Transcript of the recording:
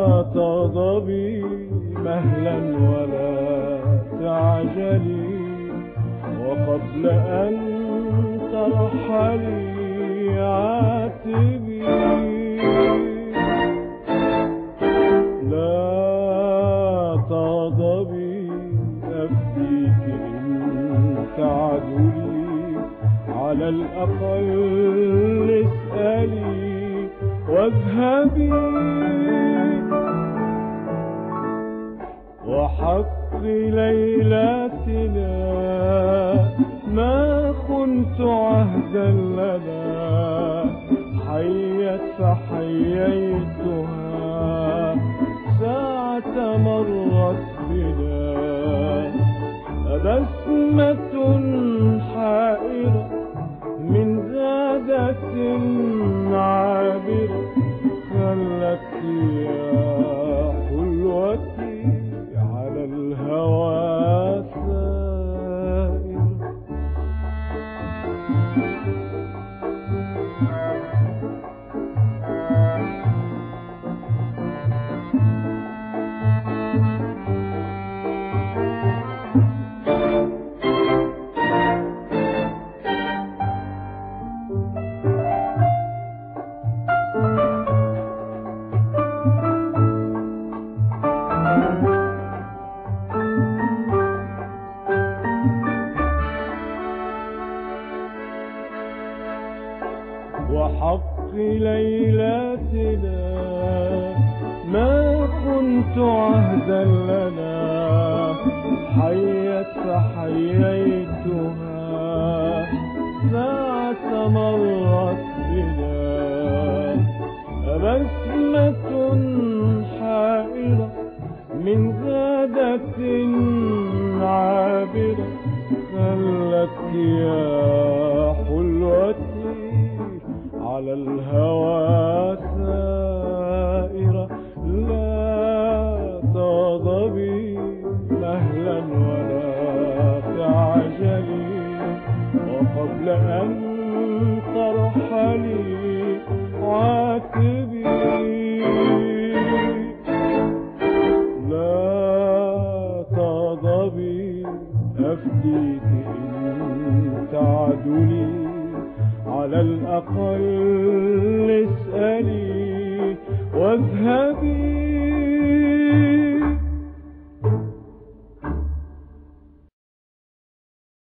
تغضبي مهلا ولا تعجلي، وقبل أن ترحلي عاتبي. لا تغضبي أفديك إن تعدلي، على الأقل اسألي واذهبي. وحق ليلاتنا ما خنت عهدا لنا، حيت فحييتها ساعة مرت بنا. بسمة حائرة من زادة عابرة، خلت يا حلوتي على الهوى سائرة. وحق ليلاتنا ما كنت عهدا لنا، حيت فحييتها ساعة مرت بنا. بسمة حائرة من زادة عابرة، خلت يا حلوتي على الهوى سائرة. لا تغضبي مهلا ولا تعجلي، وقبل أن ترحلي عاتبي. لا تغضبي أفديك إن تعدلي، على الأقل اسألي واذهبي.